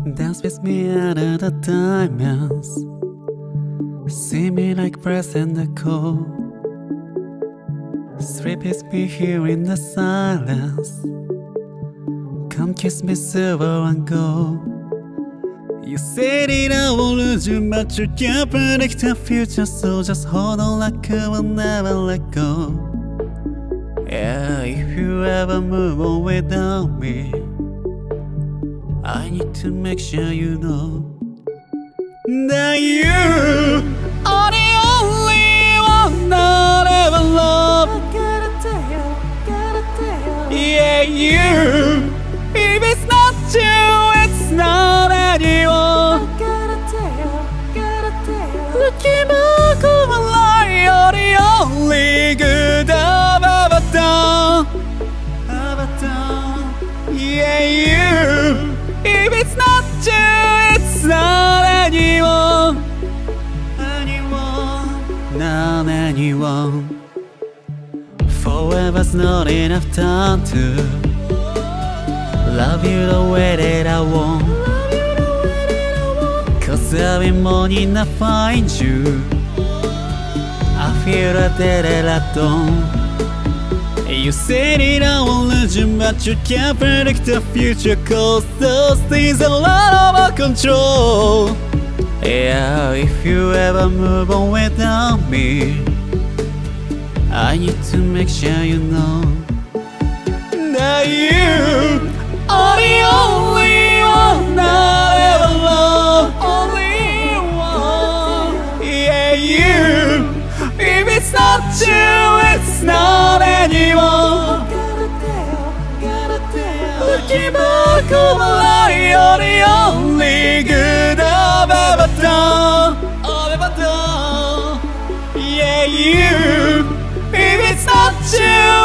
Dance with me under the diamonds. See me like breath in the cold. Sleep with me here in the silence. Come kiss me silver and gold. You said it, I won't lose you, but you can't predict the future. So just hold on like I will never let go. Yeah, if you ever move on without me, I need to make sure you know that you are the only one I'll ever love. I gotta tell you, Yeah, you. If it's not you, it's not anyone. I gotta tell you. Looking back over life, you're the only good I've ever done. Yeah, you. If it's not you, it's not anyone. Not anyone. Forever's not enough time to love you the way that I want. Cause every morning I find you, I feel that I don't. You said it, I won't lose you, but you can't predict the future. Cause those things are out of our control. Yeah, if you ever move on without me, I need to make sure you know that you are the only one I'll ever love. Only one. Yeah, you. If it's not you, it's not anyone. Looking back over life, you're the only good I've ever done. Yeah, you. If it's not you,